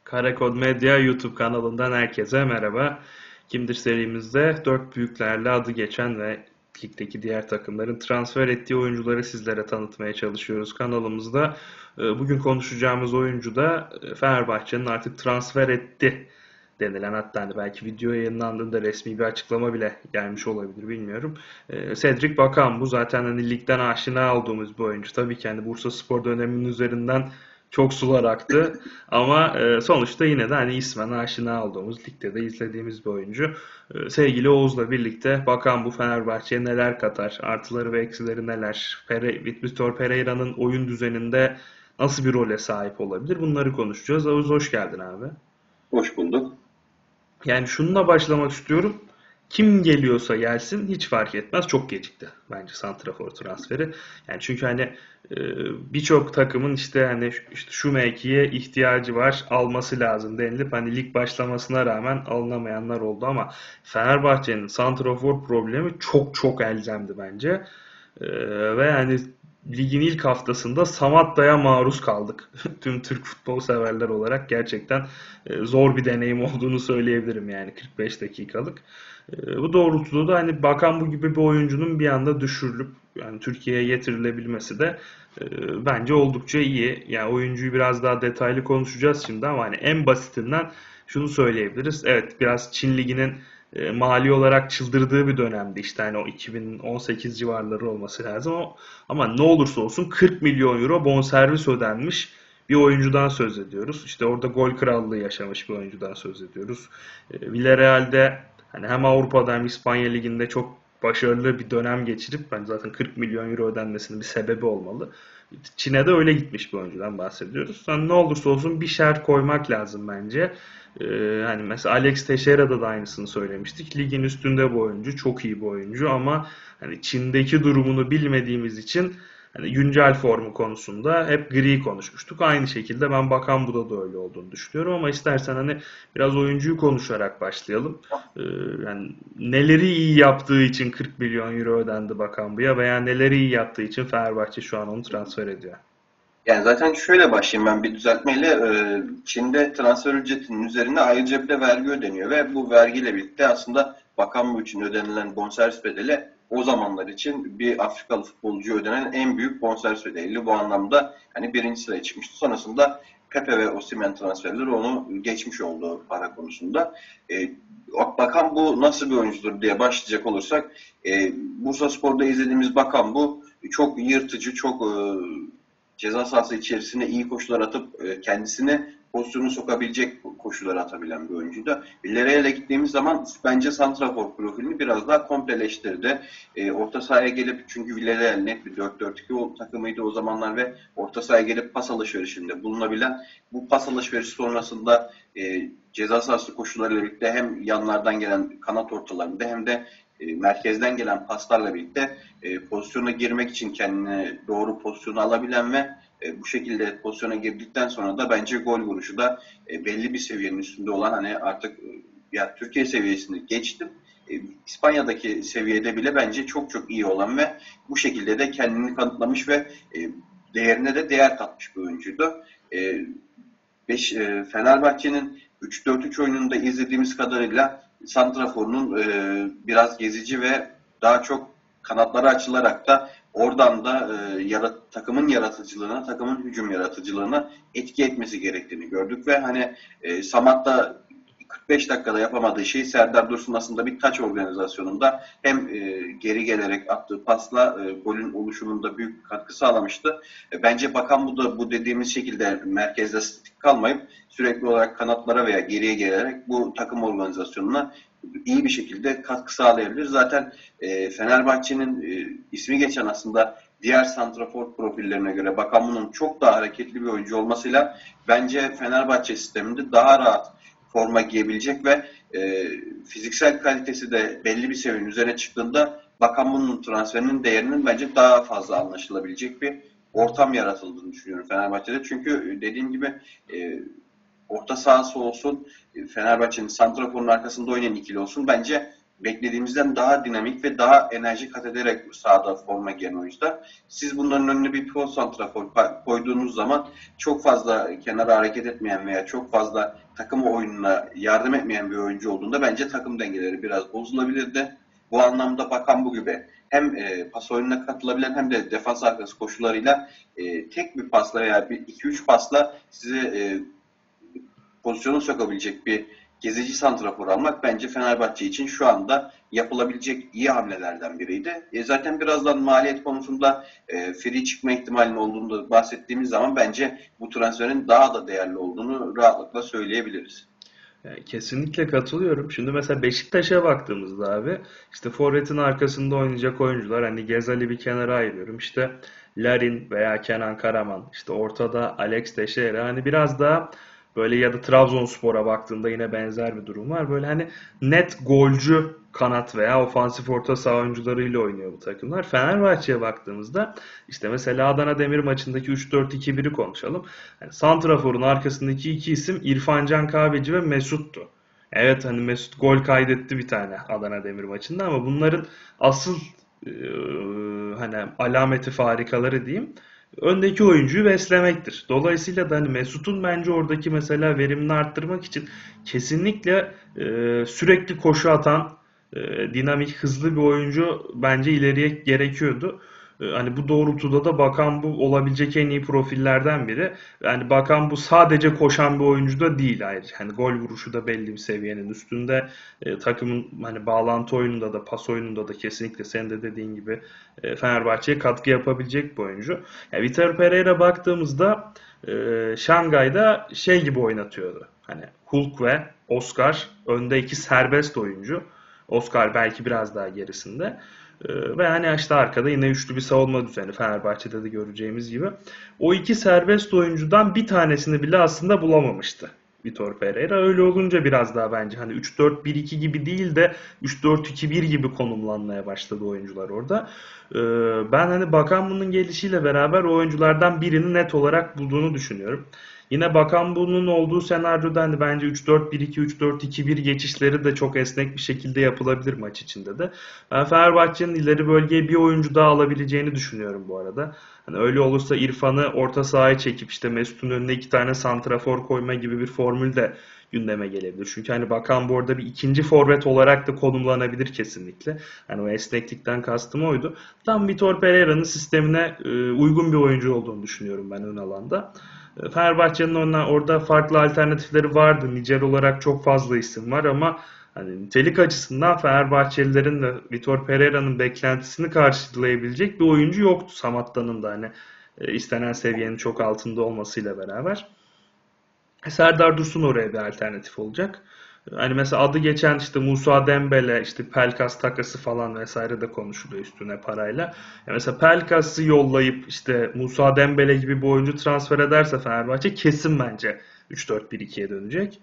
Karakod Medya YouTube kanalından herkese merhaba. Kimdir serimizde dört büyüklerle adı geçen ve ligdeki diğer takımların transfer ettiği oyuncuları sizlere tanıtmaya çalışıyoruz kanalımızda. Bugün konuşacağımız oyuncu da Fenerbahçe'nin artık transfer etti denilen, hatta hani belki video yayınlandığında resmi bir açıklama bile gelmiş olabilir, bilmiyorum. Cedric Bakan, bu zaten hani ligden aşina olduğumuz bir oyuncu. Tabii ki hani Bursaspor döneminin üzerinden çok sular aktı ama sonuçta yine de hani ismen aşina olduğumuz, ligde de izlediğimiz bir oyuncu. Sevgili Oğuz'la birlikte bakan bu Fenerbahçe'ye neler katar, artıları ve eksileri neler, Vitor Pereira'nın oyun düzeninde nasıl bir role sahip olabilir, bunları konuşacağız. Oğuz, hoş geldin abi. Hoş bulduk. Yani şununla başlamak istiyorum. Kim geliyorsa gelsin hiç fark etmez. Çok gecikti bence santrafor transferi. Yani çünkü hani e, birçok takımın işte hani işte şu mevkiye ihtiyacı var, alması lazım denilip hani lig başlamasına rağmen alınamayanlar oldu ama Fenerbahçe'nin santrafor problemi çok çok elzemdi bence. Ve yani ligin ilk haftasında Samatta'ya maruz kaldık. Tüm Türk futbol severler olarak gerçekten zor bir deneyim olduğunu söyleyebilirim, yani 45 dakikalık. Bu doğrultuda da hani Bakan bu gibi bir oyuncunun bir anda düşürülüp yani Türkiye'ye getirilebilmesi de bence oldukça iyi. Yani oyuncuyu biraz daha detaylı konuşacağız şimdi ama hani en basitinden şunu söyleyebiliriz. Evet, biraz Çin Ligi'nin mali olarak çıldırdığı bir dönemdi. İşte hani o 2018 civarları olması lazım. Ama ne olursa olsun 40 milyon euro bonservis ödenmiş bir oyuncudan söz ediyoruz. İşte orada gol krallığı yaşamış bir oyuncudan söz ediyoruz. Villarreal'de hani hem Avrupa'da hem İspanya Ligi'nde çok başarılı bir dönem geçirip ben zaten 40 milyon euro ödenmesinin bir sebebi olmalı. Çin'e de öyle gitmiş bir oyuncudan bahsediyoruz. Yani ne olursa olsun bir şart koymak lazım bence. Hani mesela Alex Teixeira'da da aynısını söylemiştik. Ligin üstünde bu oyuncu, çok iyi bir oyuncu ama hani Çin'deki durumunu bilmediğimiz için hani güncel formu konusunda hep gri konuşmuştuk. Aynı şekilde ben Bakan Buda da öyle olduğunu düşünüyorum ama istersen hani biraz oyuncuyu konuşarak başlayalım. Ee, Yani neleri iyi yaptığı için 40 milyon euro ödendi Bakan Bu'ya veya neleri iyi yaptığı için Fenerbahçe şu an onu transfer ediyor. Yani zaten şöyle başlayayım ben bir düzeltmeyle. Çin'de transfer ücretinin üzerine ayrıca bir de vergi ödeniyor ve bu vergiyle birlikte aslında bakan bu için ödenilen bonservis bedeli o zamanlar için bir Afrikalı futbolcuya ödenen en büyük bonservis bedeli. Bu anlamda hani birinci sıraya çıkmıştı. Sonrasında Pepe ve Osimhen transferleri onu geçmiş oldu para konusunda. E, Bakan bu nasıl bir oyuncudur diye başlayacak olursak Bursaspor'da izlediğimiz Bakan bu çok yırtıcı, çok ceza sahası içerisine iyi koşular atıp kendisine pozisyonu sokabilecek koşular atabilen bir oyuncuydu. Villarreal'e gittiğimiz zaman bence santrafor profilini biraz daha kompleleştirdi. Orta sahaya gelip, çünkü Villarreal net bir 4-4-2 takımıydı o zamanlar ve orta sahaya gelip pas alışverişinde bulunabilen, bu pas alışverişi sonrasında ceza sahası koşularıyla birlikte hem yanlardan gelen kanat ortalarında hem de merkezden gelen paslarla birlikte pozisyona girmek için kendine doğru pozisyonu alabilen ve bu şekilde pozisyona girdikten sonra da bence gol vuruşu da belli bir seviyenin üstünde olan, hani artık ya Türkiye seviyesini geçtim. İspanya'daki seviyede bile bence çok çok iyi olan ve bu şekilde de kendini kanıtlamış ve değerine de değer katmış bir oyuncuydu. Fenerbahçe'nin 3-4-3 oyununda izlediğimiz kadarıyla santraforunun biraz gezici ve daha çok kanatlara açılarak da oradan da takımın yaratıcılığına, takımın hücum yaratıcılığına etki etmesi gerektiğini gördük ve hani Samat da 45 dakikada yapamadığı şeyi Serdar Dursun aslında bir taç organizasyonunda hem geri gelerek attığı pasla golün oluşumunda büyük katkı sağlamıştı. Bence Bakan bu da bu dediğimiz şekilde merkezde statik kalmayıp sürekli olarak kanatlara veya geriye gelerek bu takım organizasyonuna iyi bir şekilde katkı sağlayabilir. Zaten Fenerbahçe'nin ismi geçen aslında diğer santrafor profillerine göre Bakan'ın çok daha hareketli bir oyuncu olmasıyla bence Fenerbahçe sisteminde daha rahat forma giyebilecek ve fiziksel kalitesi de belli bir seviyenin üzerine çıktığında Bakan'ın transferinin değerinin bence daha fazla anlaşılabilecek bir ortam yaratıldığını düşünüyorum Fenerbahçe'de. Çünkü dediğim gibi orta sahası olsun, Fenerbahçe'nin santraforun arkasında oynayan ikili olsun, bence beklediğimizden daha dinamik ve daha enerji kat ederek sahada forma giyen oyuncular. Siz bunların önüne bir pivot santrafor koyduğunuz zaman çok fazla kenara hareket etmeyen veya çok fazla takım oyununa yardım etmeyen bir oyuncu olduğunda bence takım dengeleri biraz bozulabilirdi. Bu anlamda Bakan gibi hem pas oyununa katılabilen hem de defans arkası koşularıyla tek bir pasla veya 2-3 pasla size pozisyona sokabilecek bir gezici santrafor almak bence Fenerbahçe için şu anda yapılabilecek iyi hamlelerden biriydi. Zaten birazdan maliyet konusunda free çıkma ihtimalinin olduğunu da bahsettiğimiz zaman bence bu transferin daha da değerli olduğunu rahatlıkla söyleyebiliriz. Yani kesinlikle katılıyorum. Şimdi mesela Beşiktaş'a baktığımızda abi işte forvetin arkasında oynayacak oyuncular hani Gezal'i bir kenara ayırıyorum. İşte Larin veya Kenan Karaman, işte ortada Alex Teixeira, hani biraz daha böyle, ya da Trabzonspor'a baktığında yine benzer bir durum var. Böyle hani net golcü kanat veya ofansif orta saha oyuncularıyla oynuyor bu takımlar. Fenerbahçe'ye baktığımızda işte mesela Adana Demir maçındaki 3-4-2-1'i konuşalım. Yani Santrafor'un arkasındaki iki isim İrfan Can Kahveci ve Mesut'tu. Evet, hani Mesut gol kaydetti bir tane Adana Demir maçında ama bunların asıl e, hani alameti farikaları diyeyim, öndeki oyuncuyu beslemektir. Dolayısıyla da hani Mesut'un bence oradaki mesela verimini arttırmak için kesinlikle sürekli koşu atan, dinamik, hızlı bir oyuncu bence ileriye gerekiyordu. Hani bu doğrultuda da Bakan bu olabilecek en iyi profillerden biri. Yani Bakan bu sadece koşan bir oyuncu da değil ayrıca. Hani gol vuruşu da belli bir seviyenin üstünde. Takımın hani bağlantı oyununda da, pas oyununda da kesinlikle senin de dediğin gibi Fenerbahçe'ye katkı yapabilecek bir oyuncu. Yani Vitor Pereira baktığımızda Şangay'da şey gibi oynatıyordu. Hani Hulk ve Oscar önde, iki serbest oyuncu. Oscar belki biraz daha gerisinde. Ve hani işte arkada yine üçlü bir savunma düzeni, Fenerbahçe'de de göreceğimiz gibi. O iki serbest oyuncudan bir tanesini bile aslında bulamamıştı Vitor Pereira. Öyle olunca biraz daha bence hani 3-4-1-2 gibi değil de 3-4-2-1 gibi konumlanmaya başladı oyuncular orada. Ben hani Bakan bunun gelişiyle beraber o oyunculardan birini net olarak bulduğunu düşünüyorum. Yine Bakan bunun olduğu senaryoda hani bence 3-4-1-2, 3-4-2-1 geçişleri de çok esnek bir şekilde yapılabilir maç içinde de. Ben Fenerbahçe'nin ileri bölgeye bir oyuncu daha alabileceğini düşünüyorum bu arada. Hani öyle olursa İrfan'ı orta sahaya çekip işte Mesut'un önüne iki tane santrafor koyma gibi bir formül de gündeme gelebilir. Çünkü hani Bakan bu arada bir ikinci forvet olarak da konumlanabilir kesinlikle. Hani o esneklikten kastım oydu. Tam Vitor Pereira'nın sistemine uygun bir oyuncu olduğunu düşünüyorum ben ön alanda. Fenerbahçe'nin orada farklı alternatifleri vardı. Nicel olarak çok fazla isim var ama hani nitelik açısından Fenerbahçelilerin de Vitor Pereira'nın beklentisini karşılayabilecek bir oyuncu yoktu. Samatta'nın da hani istenen seviyenin çok altında olmasıyla beraber. Serdar Dursun oraya bir alternatif olacak. Hani mesela adı geçen işte Musa Dembele, işte Pelkas takası falan vesaire de konuşuluyor üstüne parayla. Ya mesela Pelkas'ı yollayıp işte Musa Dembele gibi bir oyuncu transfer ederse Fenerbahçe kesin bence 3-4-1-2'ye dönecek.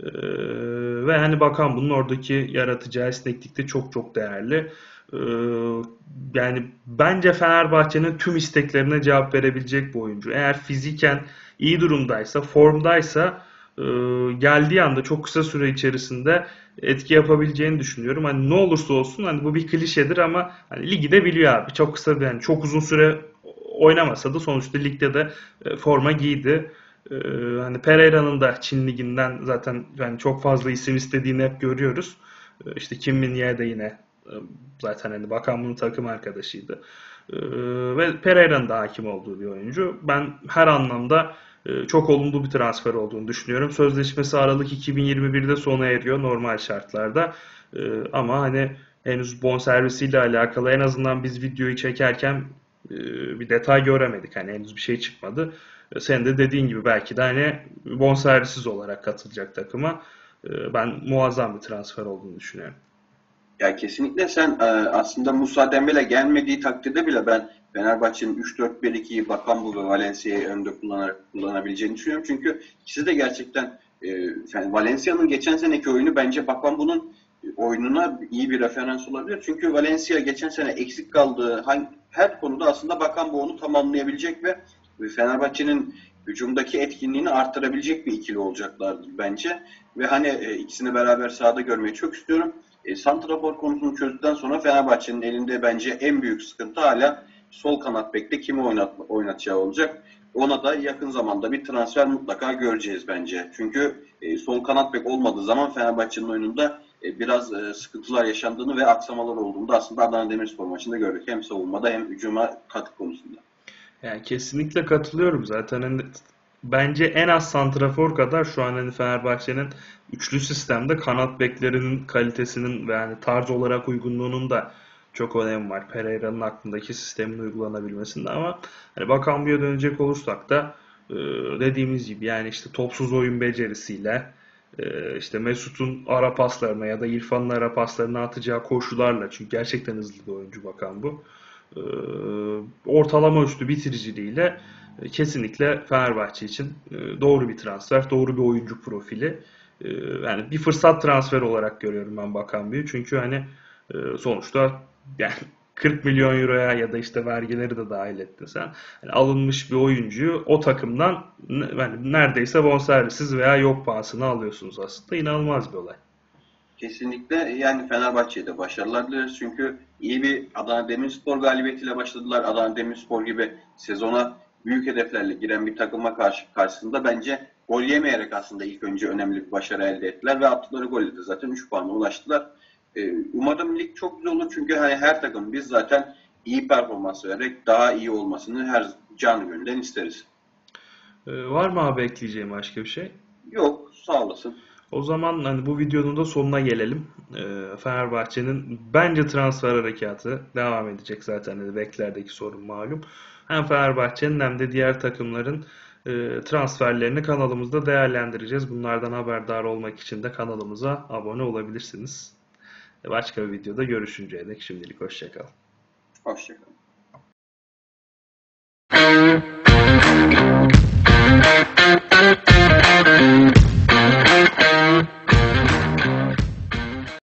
Ve hani Bakan bunun oradaki yaratacağı esneklik de çok çok değerli. Ee, Yani bence Fenerbahçe'nin tüm isteklerine cevap verebilecek bir oyuncu. Eğer fiziken iyi durumdaysa, formdaysa geldiği anda çok kısa süre içerisinde etki yapabileceğini düşünüyorum. Hani ne olursa olsun, hani bu bir klişedir ama hani ligi de biliyor abi. Çok kısa bir, yani çok uzun süre oynamasa da sonuçta ligde de forma giydi. Ee, Hani Pereira'nın da Çin liginden zaten yani çok fazla isim istediğini hep görüyoruz. İşte Kim Min-jae de yine zaten hani Bakan bunun takım arkadaşıydı. Ve Pereira'nın da hakim olduğu bir oyuncu. Ben her anlamda çok olumlu bir transfer olduğunu düşünüyorum. Sözleşmesi Aralık 2021'de sona eriyor normal şartlarda. Ama hani henüz bonservisiyle alakalı en azından biz videoyu çekerken bir detay göremedik. Hani henüz bir şey çıkmadı. Sen de dediğin gibi belki de hani bonservisiz olarak katılacak takıma. Ben muazzam bir transfer olduğunu düşünüyorum. Ya kesinlikle sen aslında Musa Dembele gelmediği takdirde bile ben Fenerbahçe'nin 3-4-1-2'yi Bakambu ve Valencia'yı önde kullanabileceğini düşünüyorum. Çünkü ikisi de gerçekten yani Valencia'nın geçen seneki oyunu bence Bakambu'nun oyununa iyi bir referans olabilir. Çünkü Valencia geçen sene eksik kaldığı her konuda aslında Bakambu onu tamamlayabilecek ve Fenerbahçe'nin hücumdaki etkinliğini arttırabilecek bir ikili olacaklardır bence. Ve hani ikisini beraber sahada görmeyi çok istiyorum. Santrafor konusunu çözdükten sonra Fenerbahçe'nin elinde bence en büyük sıkıntı hala sol kanat bekte kimi oynatacağı olacak. Ona da yakın zamanda bir transfer mutlaka göreceğiz bence. Çünkü sol kanat bek olmadığı zaman Fenerbahçe'nin oyununda biraz sıkıntılar yaşandığını ve aksamalar olduğunu da aslında Adana Demirspor maçında gördük. Hem savunmada hem hücuma katkı konusunda. Yani kesinlikle katılıyorum. Zaten hani bence en az santrafor kadar şu an hani Fenerbahçe'nin üçlü sistemde kanat beklerinin kalitesinin ve yani tarz olarak uygunluğunun da çok önemi var. Pereira'nın aklındaki sistemin uygulanabilmesinde ama hani Bakan dönecek olursak da e, dediğimiz gibi yani işte topsuz oyun becerisiyle işte Mesut'un ara paslarına ya da İrfan'ın ara paslarına atacağı koşularla çünkü gerçekten hızlı bir oyuncu Bakan bu. e, Ortalama üstü bitiriciliğiyle kesinlikle Fenerbahçe için doğru bir transfer, doğru bir oyuncu profili. Yani bir fırsat transferi olarak görüyorum ben Bakan Büyük. Çünkü hani sonuçta yani 40 milyon euroya ya da işte vergileri de dahil ettin sen. Yani alınmış bir oyuncuyu o takımdan yani neredeyse bonservisiz veya yok pahasına alıyorsunuz aslında. İnanılmaz bir olay. Kesinlikle yani Fenerbahçe'ye de başarılar dileriz. Çünkü iyi bir Adana Demirspor galibiyetiyle başladılar. Adana Demirspor gibi sezona büyük hedeflerle giren bir takıma karşısında bence gol yemeyerek aslında ilk önce önemli bir başarı elde ettiler ve attıkları golle de zaten 3 puana ulaştılar. Umarım lig çok güzel olur çünkü hani her takım biz zaten iyi performans vererek daha iyi olmasını her canı gönülden isteriz. Var mı abi ekleyeceğim başka bir şey? Yok, sağ olasın. O zaman hani bu videonun da sonuna gelelim. Fenerbahçe'nin bence transfer harekatı devam edecek zaten. Hani beklerdeki sorun malum. Hem Fenerbahçe'nin hem de diğer takımların transferlerini kanalımızda değerlendireceğiz. Bunlardan haberdar olmak için de kanalımıza abone olabilirsiniz. Başka bir videoda görüşünceye dek şimdilik hoşça kal. Hoşçakalın.